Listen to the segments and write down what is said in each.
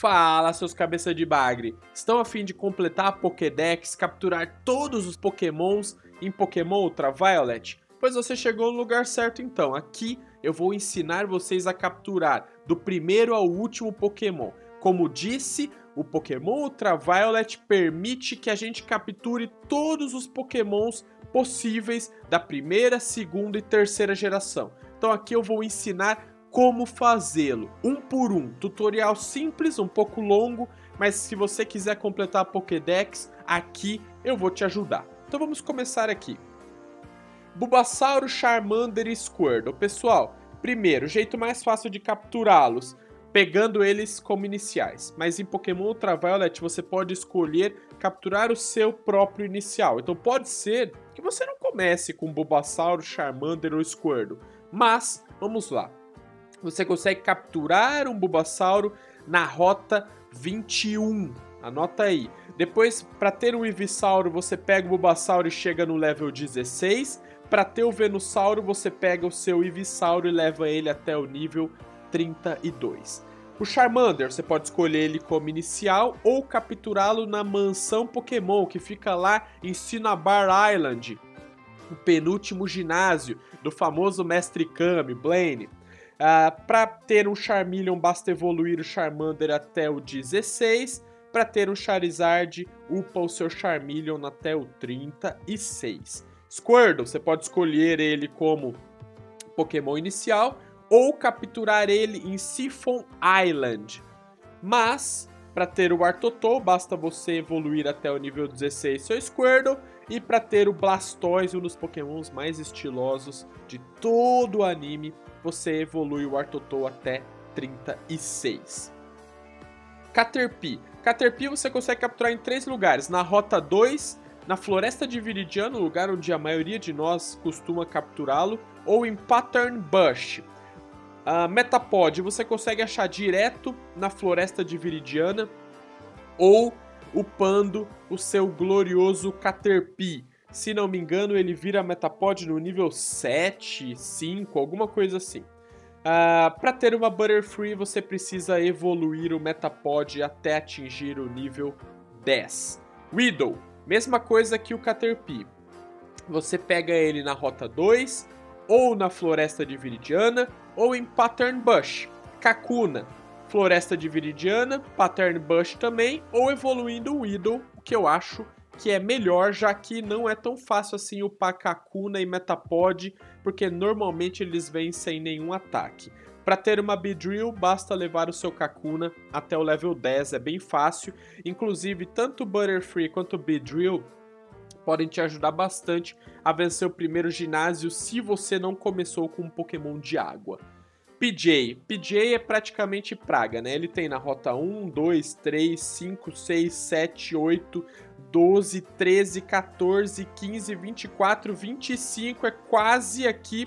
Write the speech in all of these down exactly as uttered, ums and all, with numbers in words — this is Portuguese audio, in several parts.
Fala, seus cabeça de bagre! Estão a fim de completar a Pokédex, capturar todos os Pokémons em Pokémon Ultraviolet? Pois você chegou no lugar certo então. Aqui eu vou ensinar vocês a capturar do primeiro ao último Pokémon. Como disse, o Pokémon Ultraviolet permite que a gente capture todos os Pokémons possíveis da primeira, segunda e terceira geração. Então aqui eu vou ensinar como fazê-lo, um por um. Tutorial simples, um pouco longo, mas se você quiser completar a Pokédex, aqui eu vou te ajudar. Então vamos começar aqui. Bulbasauro, Charmander e Squirtle. Pessoal, primeiro, o jeito mais fácil de capturá-los, pegando eles como iniciais. Mas em Pokémon Ultraviolet você pode escolher capturar o seu próprio inicial. Então pode ser que você não comece com Bulbasauro, Charmander ou Squirtle. Mas, vamos lá. Você consegue capturar um Bulbasauro na rota vinte e um. Anota aí. Depois, para ter um Ivysauro, você pega o Bulbasauro e chega no level dezesseis. Para ter o Venusauro, você pega o seu Ivysauro e leva ele até o nível trinta e dois. O Charmander, você pode escolher ele como inicial ou capturá-lo na mansão Pokémon, que fica lá em Cinnabar Island, o penúltimo ginásio do famoso Mestre Kami, Blaine. Uh, para ter um Charmeleon, basta evoluir o Charmander até o dezesseis. Para ter um Charizard, upa o seu Charmeleon até o trinta e seis. Squirtle, você pode escolher ele como Pokémon inicial ou capturar ele em Siphon Island. Mas, para ter o Wartortle, basta você evoluir até o nível dezesseis seu Squirtle. E para ter o Blastoise, um dos Pokémons mais estilosos de todo o anime, você evolui o Wartortle até trinta e seis. Caterpie. Caterpie você consegue capturar em três lugares. Na Rota dois, na Floresta de Viridiano, lugar onde a maioria de nós costuma capturá-lo, ou em Pattern Bush. Uh, Metapod você consegue achar direto na Floresta de Viridiana, ou upando o seu glorioso Caterpie. Se não me engano, ele vira Metapod no nível sete, cinco, alguma coisa assim. Uh, para ter uma Butterfree, você precisa evoluir o Metapod até atingir o nível dez. Weedle, mesma coisa que o Caterpie. Você pega ele na Rota dois, ou na Floresta de Viridiana, ou em Pattern Bush. Kakuna, Floresta de Viridiana, Pattern Bush também, ou evoluindo o Weedle, o que eu acho que é melhor, já que não é tão fácil assim upar Kakuna e Metapod, porque normalmente eles vêm sem nenhum ataque. Para ter uma Beedrill, basta levar o seu Kakuna até o level dez, é bem fácil. Inclusive, tanto o Butterfree quanto o Beedrill podem te ajudar bastante a vencer o primeiro ginásio se você não começou com um Pokémon de água. P J. P J é praticamente praga, né? Ele tem na rota um, dois, três, cinco, seis, sete, oito, doze, treze, quatorze, quinze, vinte e quatro, vinte e cinco. É quase aqui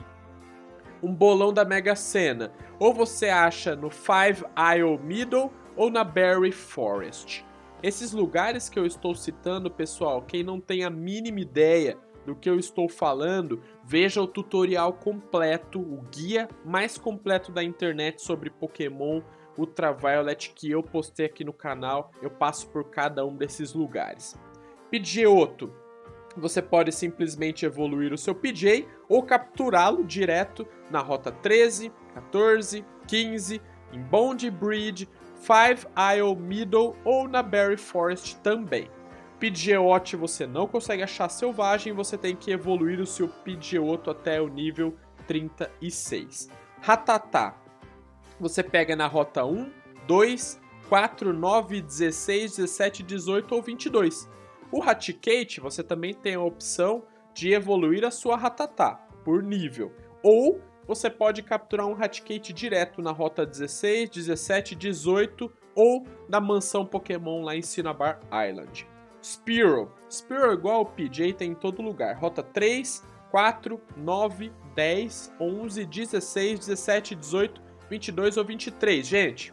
um bolão da Mega Sena. Ou você acha no Five Isle Middle ou na Berry Forest. Esses lugares que eu estou citando, pessoal, quem não tem a mínima ideia do que eu estou falando, veja o tutorial completo, o guia mais completo da internet sobre Pokémon Ultraviolet que eu postei aqui no canal. Eu passo por cada um desses lugares. Pidgeotto, você pode simplesmente evoluir o seu P J ou capturá-lo direto na rota treze, quatorze, quinze, em Bond Bridge, Five Isle Middle ou na Berry Forest também. Pidgeot você não consegue achar selvagem, você tem que evoluir o seu Pidgeotto até o nível trinta e seis. Rattata, você pega na rota um, dois, quatro, nove, dezesseis, dezessete, dezoito ou vinte e dois. O Raticate, você também tem a opção de evoluir a sua Rattata por nível. Ou você pode capturar um Raticate direto na rota dezesseis, dezessete, dezoito ou na mansão Pokémon lá em Cinnabar Island. Spearow. Spearow igual ao P J, tem em todo lugar. Rota três, quatro, nove, dez, onze, dezesseis, dezessete, dezoito, vinte e dois ou vinte e três. Gente,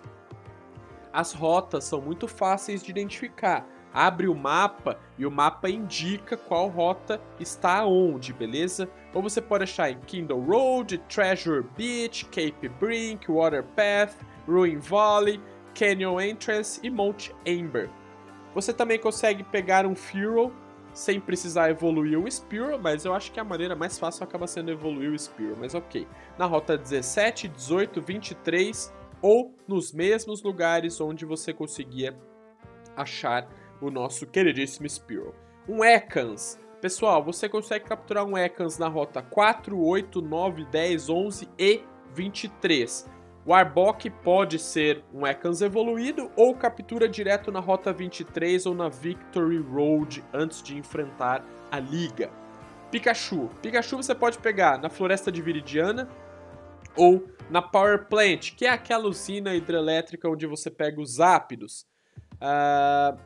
as rotas são muito fáceis de identificar. Abre o mapa e o mapa indica qual rota está onde, beleza? Ou você pode achar em Kindle Road, Treasure Beach, Cape Brink, Water Path, Ruin Valley. Canyon Entrance e Mount Amber. Você também consegue pegar um Fearow sem precisar evoluir o Spearow, mas eu acho que a maneira mais fácil acaba sendo evoluir o Spearow, mas ok. Na rota dezessete, dezoito, vinte e três ou nos mesmos lugares onde você conseguia achar o nosso queridíssimo Spearow. Um Ekans. Pessoal, você consegue capturar um Ekans na rota quatro, oito, nove, dez, onze e vinte e três. O Arbok pode ser um Ekans evoluído ou captura direto na rota vinte e três ou na Victory Road antes de enfrentar a Liga. Pikachu. Pikachu você pode pegar na Floresta de Viridiana ou na Power Plant, que é aquela usina hidrelétrica onde você pega os ápidos. Uh...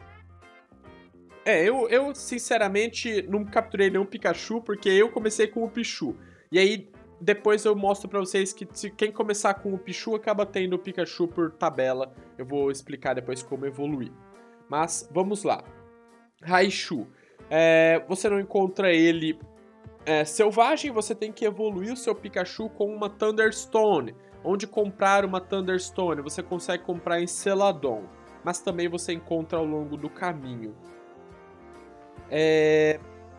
É, eu, eu sinceramente não capturei nenhum Pikachu porque eu comecei com o Pichu. E aí depois eu mostro pra vocês que se quem começar com o Pichu acaba tendo o Pikachu por tabela. Eu vou explicar depois como evoluir. Mas vamos lá. Raichu. É, você não encontra ele é, selvagem, você tem que evoluir o seu Pikachu com uma Thunderstone. Onde comprar uma Thunderstone? Você consegue comprar em Celadon. Mas também você encontra ao longo do caminho. É...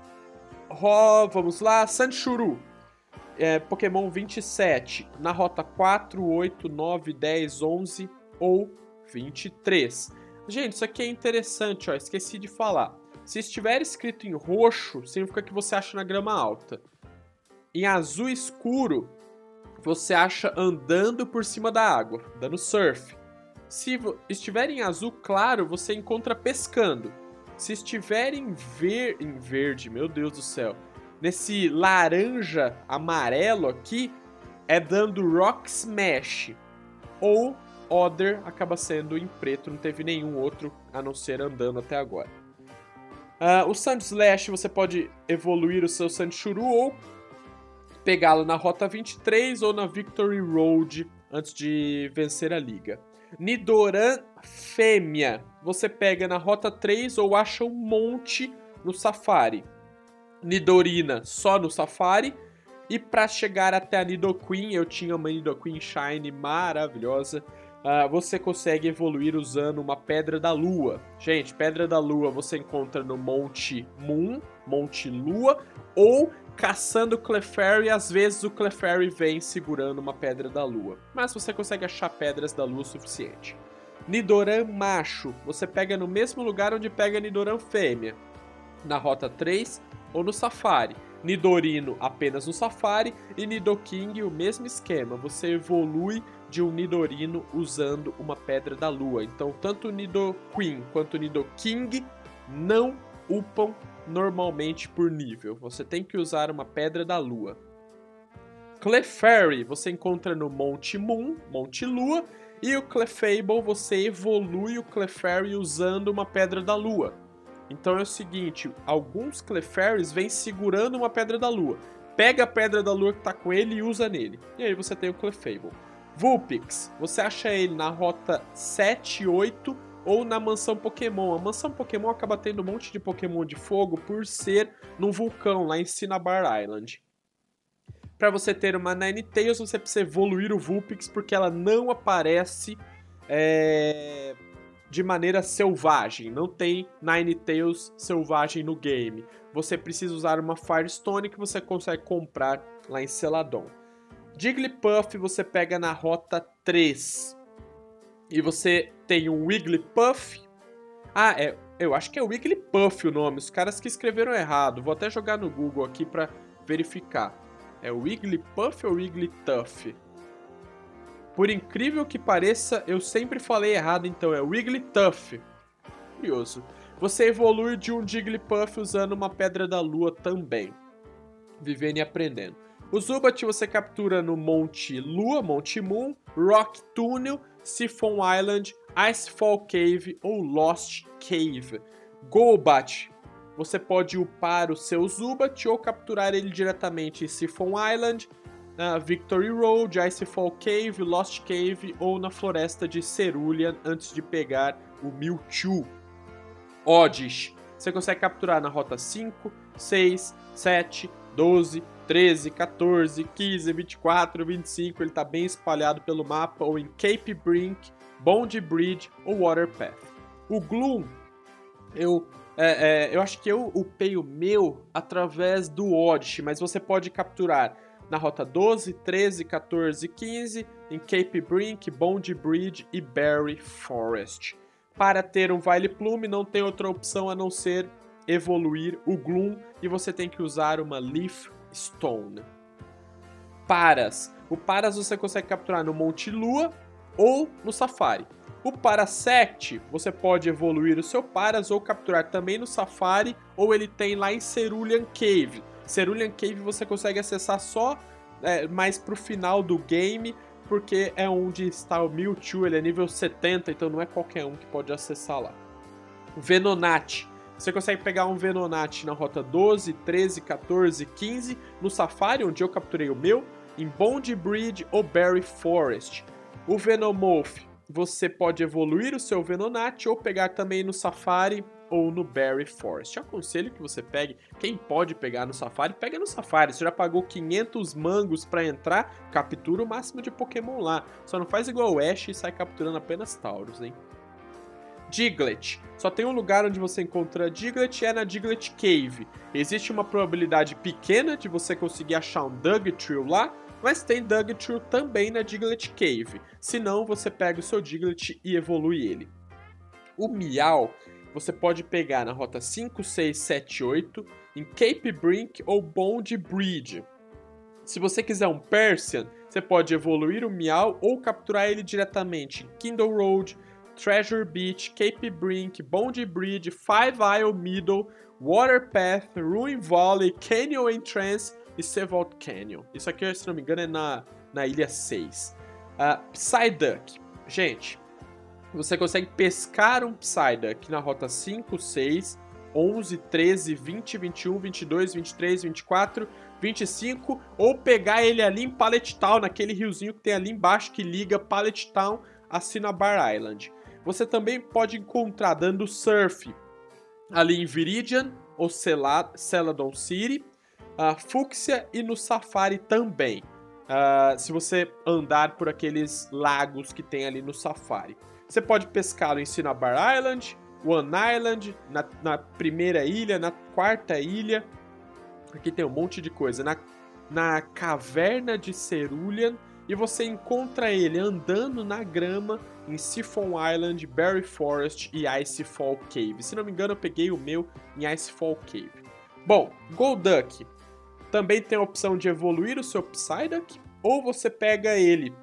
Oh, vamos lá. Sandshrew. É, Pokémon vinte e sete, na rota quatro, oito, nove, dez, onze ou vinte e três. Gente, isso aqui é interessante, ó, esqueci de falar. Se estiver escrito em roxo, significa que você acha na grama alta. Em azul escuro, você acha andando por cima da água, dando surf. Se estiver em azul claro, você encontra pescando. Se estiver em, ver... em verde, meu Deus do céu... Nesse laranja amarelo aqui, é dando Rock Smash. Ou Other acaba sendo em preto, não teve nenhum outro a não ser andando até agora. Uh, o Sandslash você pode evoluir o seu Sandshrew ou pegá-lo na rota vinte e três ou na Victory Road antes de vencer a liga. Nidoran Fêmea você pega na rota três ou acha um monte no Safari. Nidorina só no Safari. E para chegar até a Nidoqueen, eu tinha uma Nidoqueen Shine maravilhosa. Uh, você consegue evoluir usando uma Pedra da Lua. Gente, Pedra da Lua você encontra no Monte Moon, Monte Lua, ou caçando Clefairy. Às vezes o Clefairy vem segurando uma Pedra da Lua. Mas você consegue achar Pedras da Lua o suficiente. Nidoran Macho, você pega no mesmo lugar onde pega Nidoran Fêmea. Na rota três ou no Safari. Nidorino apenas no Safari e Nidoking o mesmo esquema. Você evolui de um Nidorino usando uma Pedra da Lua. Então tanto o Nidoqueen quanto o Nidoking não upam normalmente por nível. Você tem que usar uma Pedra da Lua. Clefairy você encontra no Monte Moon, Monte Lua. E o Clefable você evolui o Clefairy usando uma Pedra da Lua. Então é o seguinte, alguns Clefairies vêm segurando uma Pedra da Lua. Pega a Pedra da Lua que tá com ele e usa nele. E aí você tem o Clefable. Vulpix, você acha ele na rota sete, oito ou na Mansão Pokémon. A Mansão Pokémon acaba tendo um monte de Pokémon de fogo por ser num vulcão lá em Cinnabar Island. Para você ter uma Ninetales, você precisa evoluir o Vulpix porque ela não aparece... É... de maneira selvagem, não tem Ninetales selvagem no game. Você precisa usar uma Firestone que você consegue comprar lá em Celadon. Jigglypuff você pega na rota três. E você tem um Wigglypuff. Ah, é, eu acho que é Wigglypuff o nome, os caras que escreveram errado. Vou até jogar no Google aqui para verificar. É Wigglypuff ou Wigglytuff? Por incrível que pareça, eu sempre falei errado, então é Wigglytuff. Curioso. Você evolui de um Jigglypuff usando uma Pedra da Lua também. Vivendo e aprendendo. O Zubat você captura no Monte Lua, Monte Moon, Rock Tunnel, Siphon Island, Icefall Cave ou Lost Cave. Golbat, você pode upar o seu Zubat ou capturar ele diretamente em Siphon Island, na Victory Road, Icefall Cave, Lost Cave ou na floresta de Cerulean antes de pegar o Mewtwo. Oddish, você consegue capturar na rota cinco, seis, sete, doze, treze, quatorze, quinze, vinte e quatro, vinte e cinco, ele está bem espalhado pelo mapa, ou em Cape Brink, Bond Bridge ou Water Path. O Gloom, eu, é, é, eu acho que eu upei o meu através do Odyssey, mas você pode capturar na rota doze, treze, quatorze, quinze, em Cape Brink, Bond Bridge e Berry Forest. Para ter um Vileplume não tem outra opção a não ser evoluir o Gloom e você tem que usar uma Leaf Stone. Paras. O Paras você consegue capturar no Monte Lua ou no Safari. O Parasect, você pode evoluir o seu Paras ou capturar também no Safari, ou ele tem lá em Cerulean Cave. Cerulean Cave você consegue acessar só é, mais pro final do game, porque é onde está o Mewtwo, ele é nível setenta, então não é qualquer um que pode acessar lá. Venonat. Você consegue pegar um Venonat na rota doze, treze, quatorze, quinze, no Safari, onde eu capturei o meu, em Bond Bridge ou Berry Forest. O Venomoth, você pode evoluir o seu Venonat ou pegar também no Safari ou no Berry Forest. Eu aconselho que você pegue, quem pode pegar no Safari, pega no Safari. Você já pagou quinhentos mangos pra entrar, captura o máximo de Pokémon lá. Só não faz igual o Ash e sai capturando apenas Tauros, hein? Diglett. Só tem um lugar onde você encontra Diglett e é na Diglett Cave. Existe uma probabilidade pequena de você conseguir achar um Dugtrio lá, mas tem Dugtrio também na Diglett Cave. Se não, você pega o seu Diglett e evolui ele. O Meow você pode pegar na rota cinco, seis, sete, oito, em Cape Brink ou Bond Bridge. Se você quiser um Persian, você pode evoluir o Meow ou capturar ele diretamente em Kindle Road, Treasure Beach, Cape Brink, Bond Bridge, Five Isle Middle, Water Path, Ruin Valley, Canyon Entrance e Sevault Canyon. Isso aqui, se não me engano, é na, na ilha seis. Uh, Psyduck. Gente, você consegue pescar um Psyduck na rota cinco, seis, onze, treze, vinte, vinte e um, vinte e dois, vinte e três, vinte e quatro, vinte e cinco, ou pegar ele ali em Pallet Town, naquele riozinho que tem ali embaixo que liga Pallet Town a Cinnabar Island. Você também pode encontrar dando surf ali em Viridian ou Celadon City, uh, Fuchsia e no Safari também. Uh, se você andar por aqueles lagos que tem ali no Safari. Você pode pescá-lo em Cinnabar Island, One Island, na, na primeira ilha, na quarta ilha. Aqui tem um monte de coisa. Na, na caverna de Cerulean. E você encontra ele andando na grama em Siphon Island, Berry Forest e Icefall Cave. Se não me engano, eu peguei o meu em Icefall Cave. Bom, Golduck também tem a opção de evoluir o seu Psyduck, ou você pega ele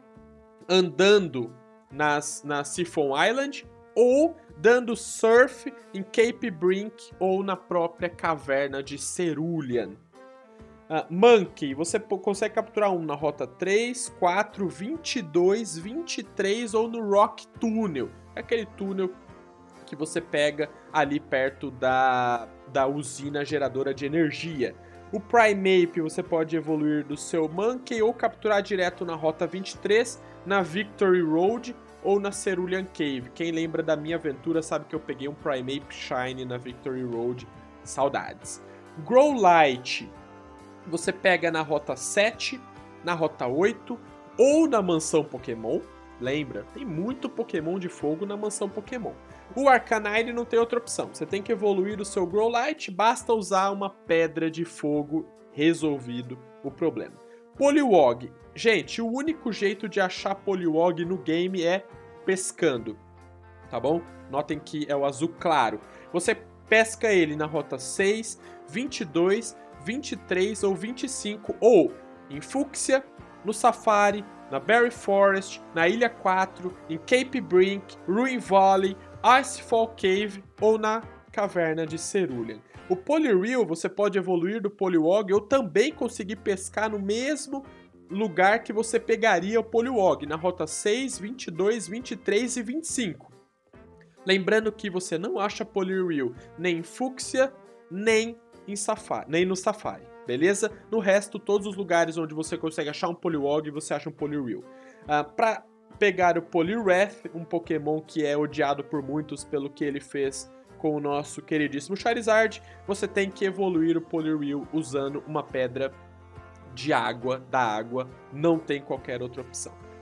andando nas, na Siphon Island, ou dando surf em Cape Brink ou na própria caverna de Cerulean. Uh, Monkey, você consegue capturar um na rota três, quatro, vinte e dois, vinte e três ou no Rock Tunnel. É aquele túnel que você pega ali perto da, da usina geradora de energia. O Primeape você pode evoluir do seu Monkey ou capturar direto na rota vinte e três, na Victory Road ou na Cerulean Cave. Quem lembra da minha aventura sabe que eu peguei um Primeape Shine na Victory Road. Saudades. Growlithe você pega na rota sete, na rota oito ou na Mansão Pokémon. Lembra, tem muito Pokémon de fogo na Mansão Pokémon. O Arcanine não tem outra opção. Você tem que evoluir o seu Growlithe, basta usar uma pedra de fogo, resolvido o problema. Poliwag. Gente, o único jeito de achar Poliwag no game é pescando, tá bom? Notem que é o azul claro. Você pesca ele na rota seis, vinte e dois, vinte e três ou vinte e cinco, ou em Fuchsia, no Safari, na Berry Forest, na Ilha quatro, em Cape Brink, Ruin Valley, Icefall Cave ou na Caverna de Cerulean. O Poliwhirl você pode evoluir do Poliwag ou também conseguir pescar no mesmo lugar que você pegaria o Poliwag, na rota seis, vinte e dois, vinte e três e vinte e cinco. Lembrando que você não acha Poliwhirl nem em Fuchsia, nem em Safari, nem no Safari, beleza? No resto, todos os lugares onde você consegue achar um Poliwag, você acha um Poliwhirl. Uh, para pegar o Poliwrath, um Pokémon que é odiado por muitos pelo que ele fez com o nosso queridíssimo Charizard, você tem que evoluir o Poliwhirl usando uma pedra de água, da água, não tem qualquer outra opção.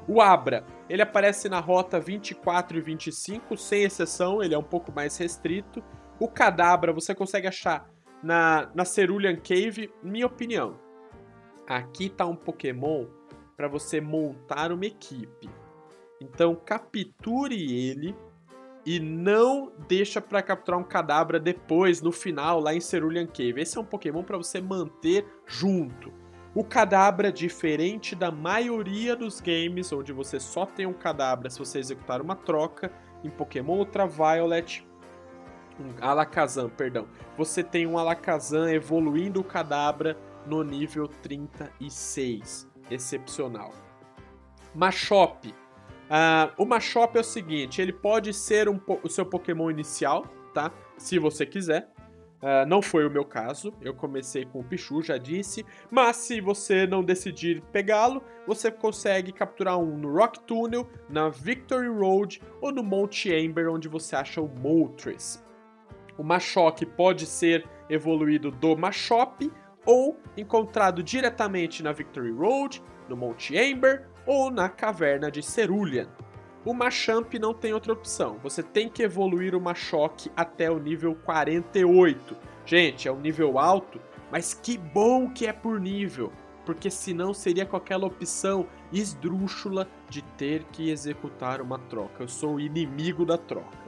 O Abra, ele aparece na rota vinte e quatro e vinte e cinco, sem exceção, ele é um pouco mais restrito. O Kadabra você consegue achar na, na Cerulean Cave, minha opinião. Aqui tá um Pokémon para você montar uma equipe. Então capture ele e não deixa para capturar um Kadabra depois, no final, lá em Cerulean Cave. Esse é um Pokémon para você manter junto. O Kadabra, diferente da maioria dos games, onde você só tem um Kadabra se você executar uma troca, em Pokémon Ultraviolet, um Alakazam, perdão, você tem um Alakazam evoluindo o Kadabra no nível trinta e seis. Excepcional. Machop. Uh, o Machop é o seguinte, ele pode ser um, o seu Pokémon inicial, tá? Se você quiser. Uh, não foi o meu caso, eu comecei com o Pichu, já disse, mas se você não decidir pegá-lo, você consegue capturar um no Rock Tunnel, na Victory Road ou no Monte Amber, onde você acha o Moltres. O Machoke pode ser evoluído do Machop ou encontrado diretamente na Victory Road, no Monte Amber ou na Caverna de Cerulean. O Machamp não tem outra opção, você tem que evoluir o Machoke até o nível quarenta e oito. Gente, é um nível alto, mas que bom que é por nível, porque senão seria com aquela opção esdrúxula de ter que executar uma troca. Eu sou o inimigo da troca.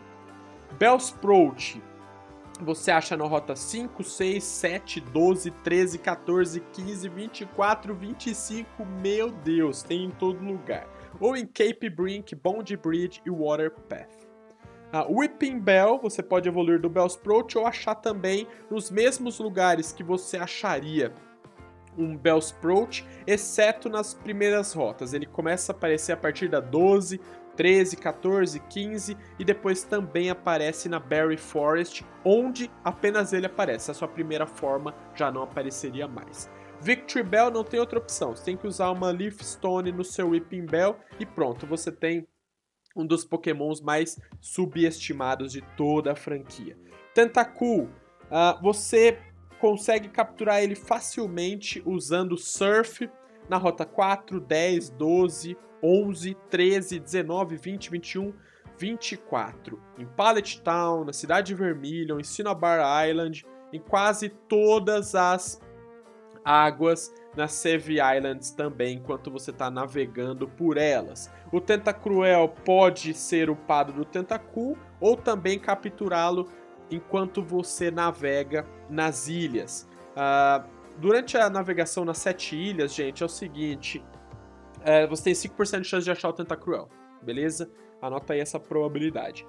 Bellsprout, você acha na rota cinco, seis, sete, doze, treze, quatorze, quinze, vinte e quatro, vinte e cinco, meu Deus, tem em todo lugar. Ou em Cape Brink, Bond Bridge e Water Path. Uh, Whipping Bell, você pode evoluir do Bellsprout ou achar também nos mesmos lugares que você acharia um Bellsprout, exceto nas primeiras rotas. Ele começa a aparecer a partir da doze, treze, quatorze, quinze e depois também aparece na Berry Forest, onde apenas ele aparece. A sua primeira forma já não apareceria mais. Victory Bell não tem outra opção, você tem que usar uma Leaf Stone no seu Whipping Bell e pronto, você tem um dos pokémons mais subestimados de toda a franquia. Tentacool, uh, você consegue capturar ele facilmente usando Surf na rota quatro, dez, doze, onze, treze, dezenove, vinte, vinte e um, vinte e quatro. Em Pallet Town, na Cidade de Vermilion, em Cinnabar Island, em quase todas as águas nas Save Islands também, enquanto você está navegando por elas. O Tentacruel pode ser upado do Tentacool ou também capturá-lo enquanto você navega nas ilhas. Uh, durante a navegação nas sete ilhas, gente, é o seguinte, uh, você tem cinco por cento de chance de achar o Tentacruel, beleza? Anota aí essa probabilidade.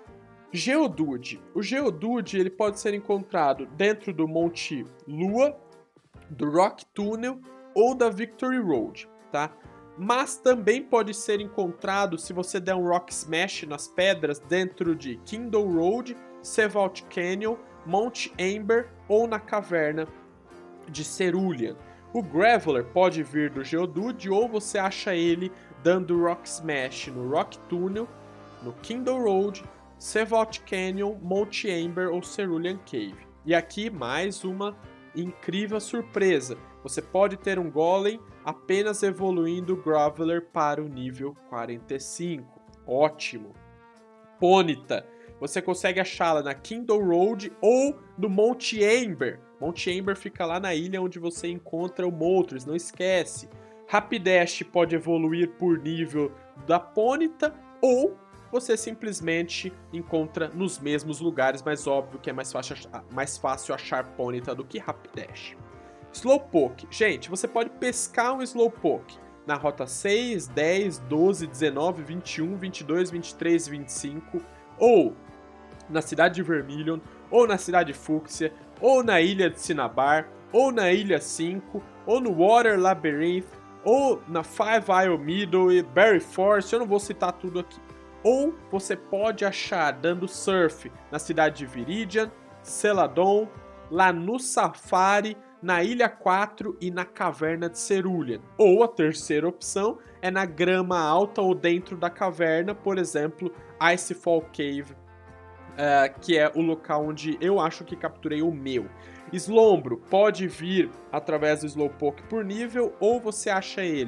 Geodude. O Geodude ele pode ser encontrado dentro do Monte Lua, do Rock Tunnel ou da Victory Road, tá? Mas também pode ser encontrado se você der um Rock Smash nas pedras dentro de Kindle Road, Sevault Canyon, Mount Amber ou na Caverna de Cerulean. O Graveler pode vir do Geodude ou você acha ele dando Rock Smash no Rock Tunnel, no Kindle Road, Sevault Canyon, Mount Amber ou Cerulean Cave. E aqui mais uma incrível surpresa, você pode ter um Golem apenas evoluindo o Graveler para o nível quarenta e cinco. Ótimo! Ponyta, você consegue achá-la na Kindle Road ou no Monte Amber. Monte Amber fica lá na ilha onde você encontra o Moltres, não esquece. Rapidash pode evoluir por nível da Ponyta ou você simplesmente encontra nos mesmos lugares, mas óbvio que é mais fácil, mais fácil achar Ponyta do que Rapidash. Slowpoke. Gente, você pode pescar um Slowpoke na rota seis, dez, doze, dezenove, vinte e um, vinte e dois, vinte e três, vinte e cinco, ou na cidade de Vermilion, ou na cidade de Fúcsia, ou na ilha de Cinnabar, ou na ilha cinco, ou no Water Labyrinth, ou na Five Isle Meadow e Berry Forest, eu não vou citar tudo aqui. Ou você pode achar dando surf na cidade de Viridian, Celadon, lá no Safari, na Ilha quatro e na Caverna de Cerulean. Ou a terceira opção é na grama alta ou dentro da caverna, por exemplo, Icefall Cave, uh, que é o local onde eu acho que capturei o meu. Slombro pode vir através do Slowpoke por nível, ou você acha ele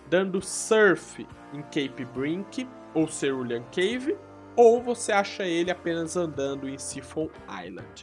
dando Surf em Cape Brink ou Cerulean Cave, ou você acha ele apenas andando em Siphon Island.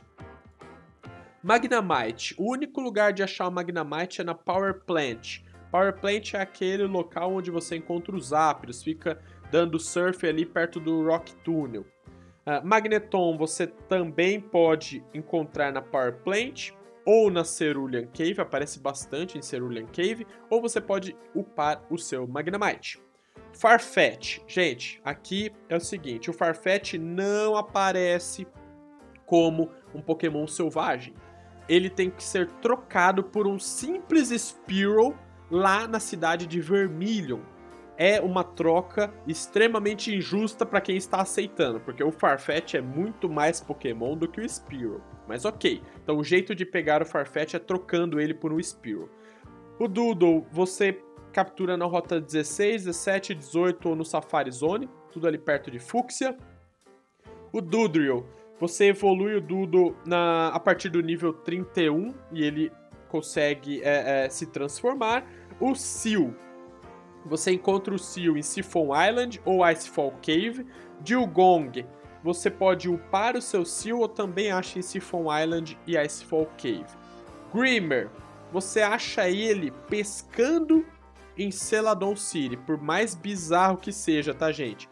Magnemite. O único lugar de achar o Magnemite é na Power Plant. Power Plant é aquele local onde você encontra os Zapdos, fica dando surf ali perto do Rock Tunnel. Uh, Magneton você também pode encontrar na Power Plant ou na Cerulean Cave, aparece bastante em Cerulean Cave, ou você pode upar o seu Magnemite. Farfetch. Gente, aqui é o seguinte, o Farfetch não aparece como um Pokémon selvagem. Ele tem que ser trocado por um simples Spearow lá na cidade de Vermilion. É uma troca extremamente injusta para quem está aceitando, porque o Farfetch é muito mais Pokémon do que o Spearow. Mas ok, então o jeito de pegar o Farfetch é trocando ele por um Spearow. O Doodle você captura na rota dezesseis, dezessete, dezoito ou no Safari Zone, tudo ali perto de Fúcsia. O Dodrio, você evolui o Doodle na, a partir do nível trinta e um e ele consegue é, é, se transformar. O Seal, você encontra o Seal em Siphon Island ou Icefall Cave. Dewgong, você pode upar o seu Seal ou também acha em Siphon Island e Icefall Cave. Grimer, você acha ele pescando em Celadon City, por mais bizarro que seja, tá, gente?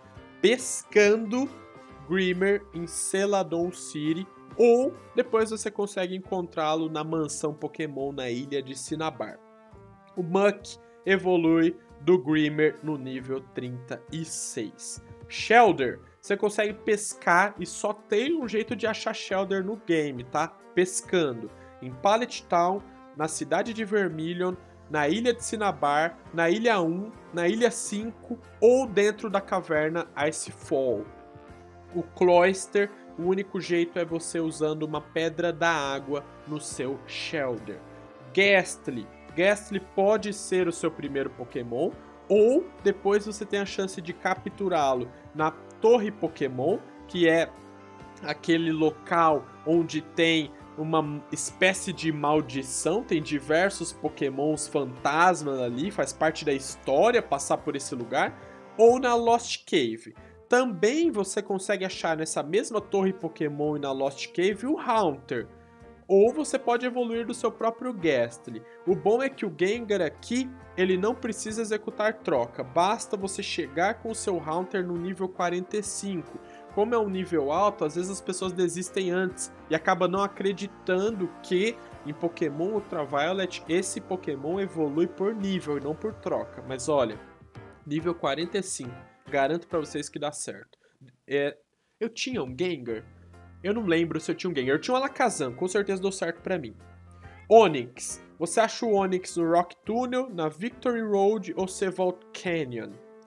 Pescando Grimer em Celadon City, ou depois você consegue encontrá-lo na mansão Pokémon na ilha de Cinnabar. O Muck evolui do Grimer no nível trinta e seis. Shelder, você consegue pescar e só tem um jeito de achar Shelder no game, tá? Pescando em Pallet Town, na cidade de Vermilion, na ilha de Cinnabar, na ilha um, na ilha cinco ou dentro da caverna Icefall. O Cloyster, o único jeito é você usando uma pedra da água no seu Shelder. Gastly, Gastly pode ser o seu primeiro Pokémon, ou depois você tem a chance de capturá-lo na Torre Pokémon, que é aquele local onde tem uma espécie de maldição, tem diversos Pokémons fantasmas ali, faz parte da história passar por esse lugar, ou na Lost Cave. Também você consegue achar nessa mesma torre Pokémon e na Lost Cave o Haunter, ou você pode evoluir do seu próprio Gastly. O bom é que o Gengar aqui, ele não precisa executar troca, basta você chegar com o seu Haunter no nível quarenta e cinco. Como é um nível alto, às vezes as pessoas desistem antes e acabam não acreditando que em Pokémon Ultraviolet esse Pokémon evolui por nível e não por troca. Mas olha, nível quarenta e cinco, garanto pra vocês que dá certo. É, eu tinha um Gengar? Eu não lembro se eu tinha um Gengar. Eu tinha um Alakazam, com certeza deu certo pra mim. Onix, você acha o Onix no Rock Tunnel, na Victory Road ou Sevault Canyon.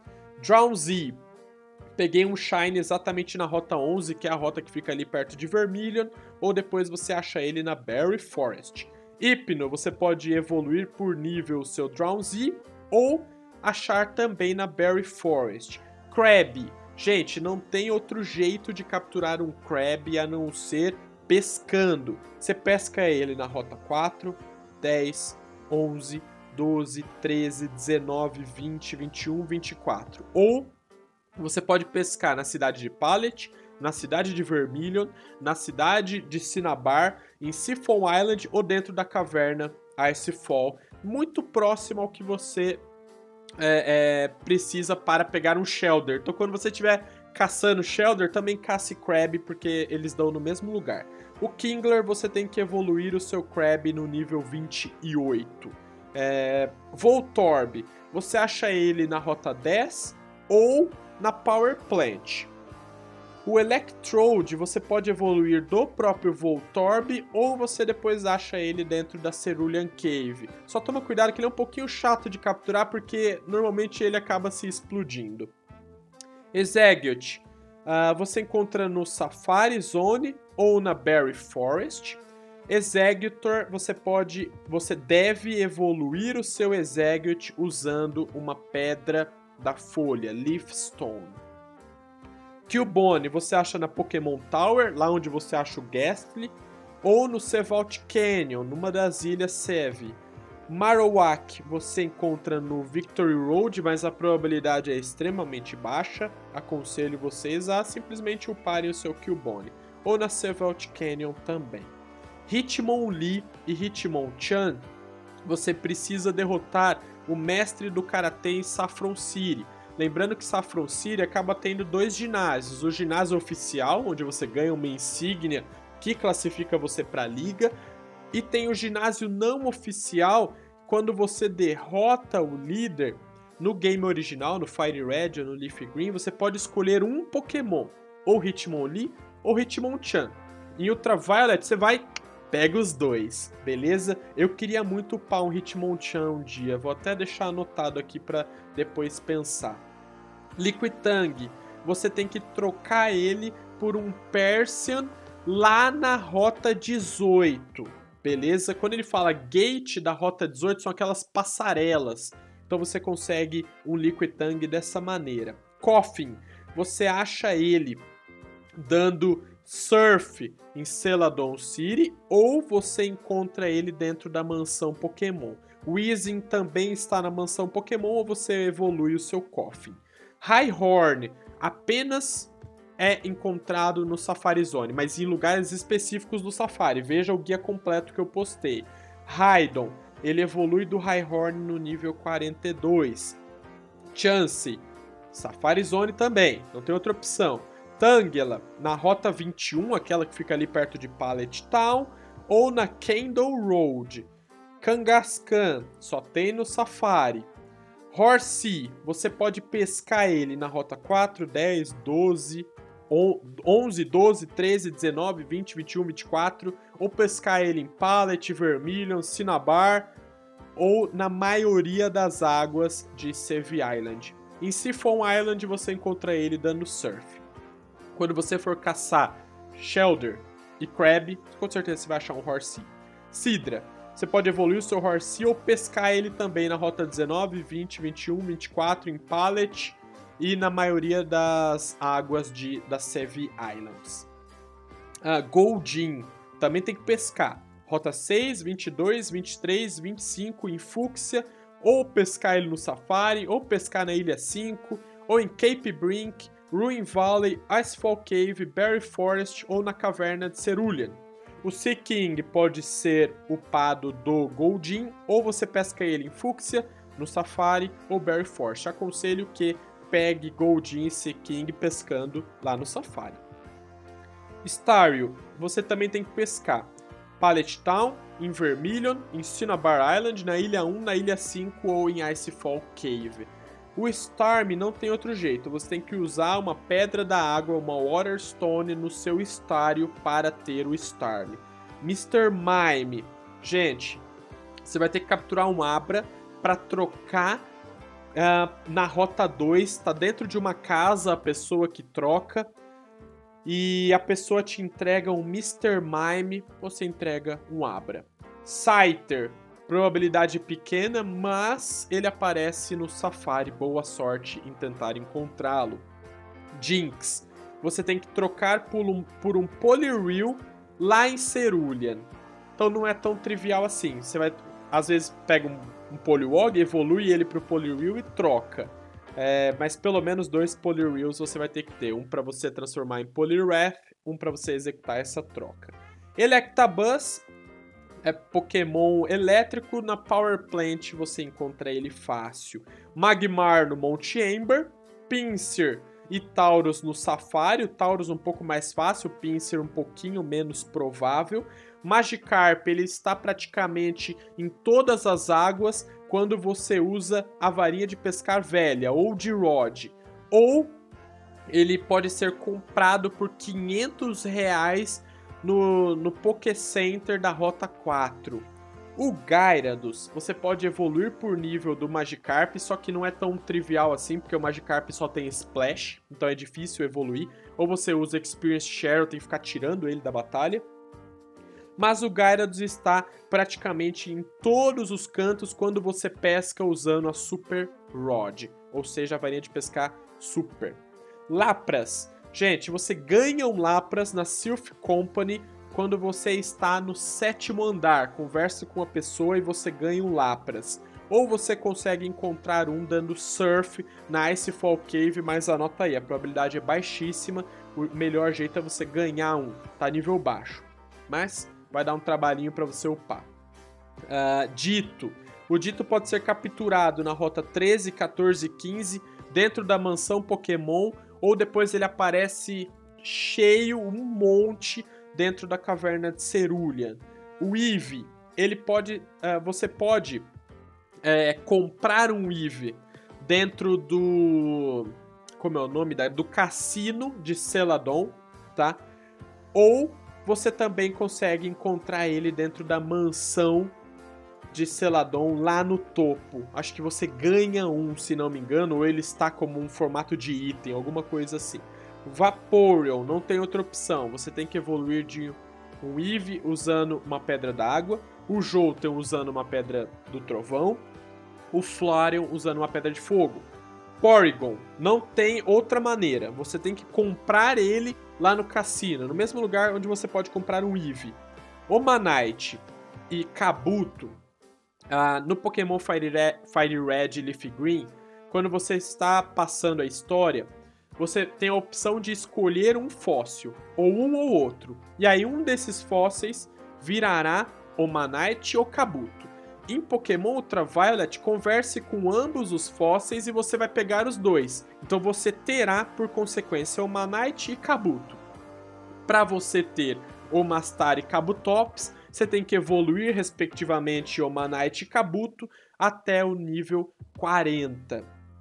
Drowzee, peguei um Shine exatamente na rota onze, que é a rota que fica ali perto de Vermilion, ou depois você acha ele na Berry Forest. Hypno, você pode evoluir por nível o seu Drowzee, ou achar também na Berry Forest. Krabby, gente, não tem outro jeito de capturar um Krabby a não ser pescando. Você pesca ele na rota quatro, dez, onze, doze, treze, dezenove, vinte, vinte e um, vinte e quatro. Ou você pode pescar na cidade de Pallet, na cidade de Vermilion, na cidade de Cinnabar, em Siphon Island ou dentro da caverna Icefall, muito próximo ao que você é, é, precisa para pegar um Shelder. Então quando você estiver caçando Shelder, também caça Krabby, porque eles dão no mesmo lugar. O Kingler, você tem que evoluir o seu Krabby no nível vinte e oito. É, Voltorb, você acha ele na rota dez ou na Power Plant. O Electrode você pode evoluir do próprio Voltorb ou você depois acha ele dentro da Cerulean Cave. Só toma cuidado que ele é um pouquinho chato de capturar porque normalmente ele acaba se explodindo. Exeggutor, uh, você encontra no Safari Zone ou na Berry Forest. Exeggutor, você pode, você deve evoluir o seu Exeggutor usando uma pedra da folha, Leaf Stone. Cubone, você acha na Pokémon Tower, lá onde você acha o Gastly, ou no Sevault Canyon, numa das ilhas Seve. Marowak você encontra no Victory Road, mas a probabilidade é extremamente baixa. Aconselho vocês a simplesmente uparem o seu Cubone. Ou na Sevault Canyon também. Hitmonlee e Hitmonchan, você precisa derrotar o mestre do Karatê em Saffron City. Lembrando que Saffron City acaba tendo dois ginásios. O ginásio oficial, onde você ganha uma insígnia que classifica você para a liga. E tem o ginásio não oficial, quando você derrota o líder no game original, no Fire Red ou no Leaf Green, você pode escolher um Pokémon, ou Hitmonlee ou Hitmonchan. Em Ultraviolet você vai, pega os dois, beleza? Eu queria muito upar um Hitmonchan um dia, vou até deixar anotado aqui para depois pensar. Lickitung, você tem que trocar ele por um Persian lá na Rota dezoito. Beleza? Quando ele fala gate da Rota dezoito, são aquelas passarelas. Então você consegue um Lickitung dessa maneira. Koffing, você acha ele dando surf em Celadon City ou você encontra ele dentro da mansão Pokémon. Weezing também está na mansão Pokémon ou você evolui o seu Koffing. Rhyhorn apenas é encontrado no Safari Zone, mas em lugares específicos do Safari. Veja o guia completo que eu postei. Raidon, ele evolui do Rhyhorn no nível quarenta e dois. Chansey, Safari Zone também, não tem outra opção. Tangela, na Rota vinte e um, aquela que fica ali perto de Pallet Town, ou na Kendall Road. Kangaskhan, só tem no Safari. Horsea, você pode pescar ele na Rota quatro, dez, doze, onze, doze, treze, dezenove, vinte, vinte e um, vinte e quatro, ou pescar ele em Pallet, Vermilion, Cinnabar, ou na maioria das águas de Save Island. Em Siphon Island você encontra ele dando surf. Quando você for caçar Shelder e Crab, com certeza você vai achar um Horsea. Sidra, você pode evoluir o seu Horsea ou pescar ele também na Rota dezenove, vinte, vinte e um, vinte e quatro, em Pallet e na maioria das águas de, das Save Islands. Uh, Goldeen, também tem que pescar. Rota seis, vinte e dois, vinte e três, vinte e cinco em Fúcsia, ou pescar ele no Safari, ou pescar na Ilha cinco, ou em Cape Brink, Ruin Valley, Icefall Cave, Berry Forest ou na Caverna de Cerulean. O Seaking pode ser upado do Goldeen, ou você pesca ele em Fúcsia, no Safari ou Berry Forest. Aconselho que pegue Goldeen e Seaking pescando lá no Safari. Staryu, você também tem que pescar Pallet Town, em Vermilion, em Cinnabar Island, na Ilha um, na Ilha cinco ou em Icefall Cave. O Starmie não tem outro jeito, você tem que usar uma Pedra da Água, uma Waterstone no seu Staryu para ter o Starmie. mister Mime, gente, você vai ter que capturar um Abra para trocar uh, na Rota dois, está dentro de uma casa a pessoa que troca, e a pessoa te entrega um mister Mime, você entrega um Abra. Scyther, probabilidade pequena, mas ele aparece no Safari, boa sorte em tentar encontrá-lo. Jinx, você tem que trocar por um, por um Poliwhirl lá em Cerulean. Então não é tão trivial assim, você vai, às vezes pega um, um Poliwag, evolui ele para o Poliwhirl e troca. É, mas pelo menos dois Poliwhirls você vai ter que ter. Um para você transformar em Poliwrath, um para você executar essa troca. Electabuzz é Pokémon elétrico. Na Power Plant você encontra ele fácil. Magmar no Monte Amber. Pinsir e Tauros no Safari. O Tauros um pouco mais fácil, o Pinsir um pouquinho menos provável. Magikarp, ele está praticamente em todas as águas quando você usa a varinha de pescar velha, ou de Rod. Ou ele pode ser comprado por quinhentos reais no, no Poké Center da Rota quatro. O Gyarados, você pode evoluir por nível do Magikarp, só que não é tão trivial assim, porque o Magikarp só tem Splash, então é difícil evoluir. Ou você usa Experience Share, tem que ficar tirando ele da batalha. Mas o Gyarados está praticamente em todos os cantos quando você pesca usando a Super Rod, ou seja, a varinha de pescar Super. Lapras. Gente, você ganha um Lapras na Silph Company quando você está no sétimo andar, conversa com uma pessoa e você ganha um Lapras. Ou você consegue encontrar um dando surf na Icefall Cave, mas anota aí, a probabilidade é baixíssima, o melhor jeito é você ganhar um, tá nível baixo. Mas vai dar um trabalhinho para você upar. Uh, Dito. O Dito pode ser capturado na rota treze, quatorze e quinze, dentro da mansão Pokémon, ou depois ele aparece cheio, um monte, dentro da caverna de Cerulean. O Eevee, ele pode, uh, você pode é, comprar um Eevee dentro do, como é o nome, do cassino de Celadon, tá? Ou você também consegue encontrar ele dentro da mansão de Celadon lá no topo. Acho que você ganha um, se não me engano, ou ele está como um formato de item, alguma coisa assim. Vaporeon, não tem outra opção. Você tem que evoluir de um Eevee usando uma pedra d'água, o Jolteon usando uma pedra do trovão, o Flareon usando uma pedra de fogo. Porygon, não tem outra maneira. Você tem que comprar ele lá no cassino, no mesmo lugar onde você pode comprar um Eevee. Omanite e Kabuto, ah, no Pokémon Fire Red, Fire Red e Leaf Green, quando você está passando a história, você tem a opção de escolher um fóssil, ou um ou outro. E aí um desses fósseis virará Omanite ou Kabuto. Em Pokémon Ultraviolet, converse com ambos os fósseis e você vai pegar os dois. Então você terá, por consequência, Omanite e Kabuto. Para você ter Omastar e Kabutops, você tem que evoluir, respectivamente, Omanite e Kabuto até o nível quarenta.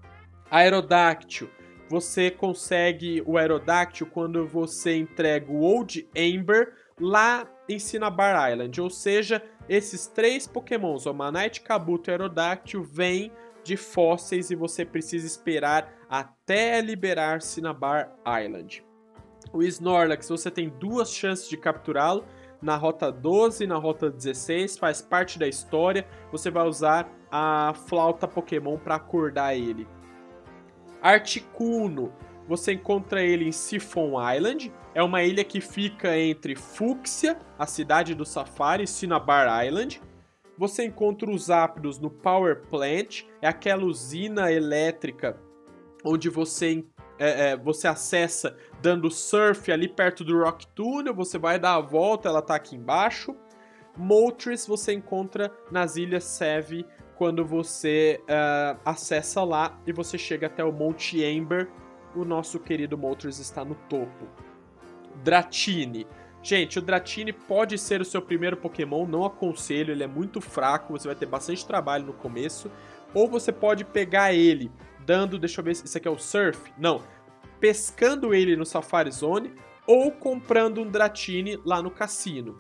Aerodactyl. Você consegue o Aerodactyl quando você entrega o Old Ember lá em Cinnabar Island. Ou seja, esses três Pokémons, Omanite, Kabuto e Aerodactyl, vêm de fósseis e você precisa esperar até liberar Cinnabar Island. O Snorlax, você tem duas chances de capturá-lo, na rota doze e na rota dezesseis, faz parte da história. Você vai usar a flauta Pokémon para acordar ele. Articuno, você encontra ele em Siphon Island, é uma ilha que fica entre Fúcsia, a cidade do Safari, e Cinnabar Island. Você encontra os Zapdos no Power Plant, é aquela usina elétrica onde você, é, é, você acessa dando surf ali perto do Rock Tunnel, você vai dar a volta, ela tá aqui embaixo. Moltres você encontra nas ilhas Seve, quando você uh, acessa lá e você chega até o Monte Ember, o nosso querido Moltres está no topo. Dratini. Gente, o Dratini pode ser o seu primeiro Pokémon, não aconselho, ele é muito fraco, você vai ter bastante trabalho no começo. Ou você pode pegar ele dando, deixa eu ver, isso aqui é o Surf? Não, pescando ele no Safari Zone ou comprando um Dratini lá no cassino.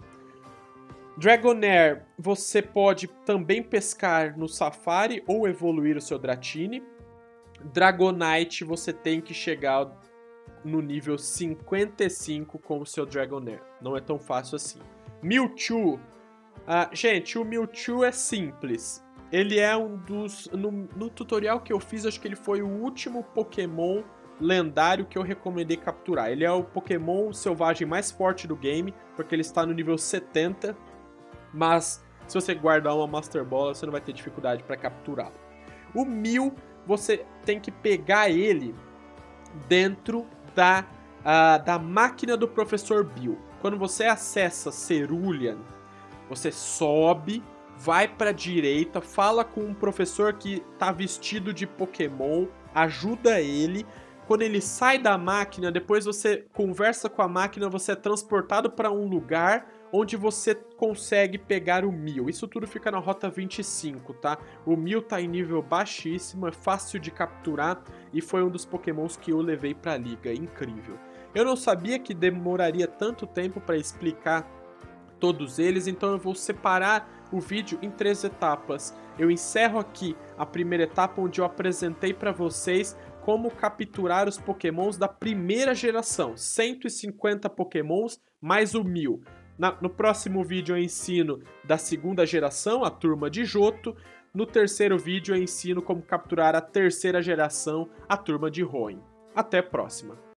Dragonair, você pode também pescar no Safari ou evoluir o seu Dratini. Dragonite, você tem que chegar no nível cinquenta e cinco com o seu Dragonair. Não é tão fácil assim. Mewtwo. Ah, gente, o Mewtwo é simples. Ele é um dos... No, no tutorial que eu fiz, acho que ele foi o último Pokémon lendário que eu recomendei capturar. Ele é o Pokémon selvagem mais forte do game, porque ele está no nível setenta. Mas se você guardar uma Master Ball, você não vai ter dificuldade para capturá-lo. O Mew, você tem que pegar ele dentro da, uh, da máquina do Professor Bill. Quando você acessa Cerulean, você sobe, vai para a direita, fala com um professor que está vestido de Pokémon, ajuda ele. Quando ele sai da máquina, depois você conversa com a máquina, você é transportado para um lugar onde você consegue pegar o Mew. Isso tudo fica na rota vinte e cinco, tá? O Mew tá em nível baixíssimo, é fácil de capturar e foi um dos Pokémons que eu levei pra liga, incrível. Eu não sabia que demoraria tanto tempo para explicar todos eles, então eu vou separar o vídeo em três etapas. Eu encerro aqui a primeira etapa onde eu apresentei para vocês como capturar os Pokémons da primeira geração, cento e cinquenta Pokémons mais o Mew. Na, no próximo vídeo eu ensino da segunda geração, a turma de Johto. No terceiro vídeo eu ensino como capturar a terceira geração, a turma de Hoenn. Até a próxima!